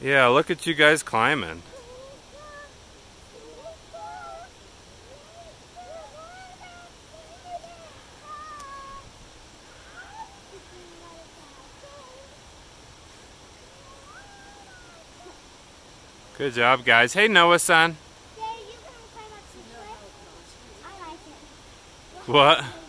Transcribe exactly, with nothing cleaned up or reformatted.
Yeah, look at you guys climbing. Good job, guys. Hey, Noah-san. Yeah, you can climb up some cliff. I like it. What?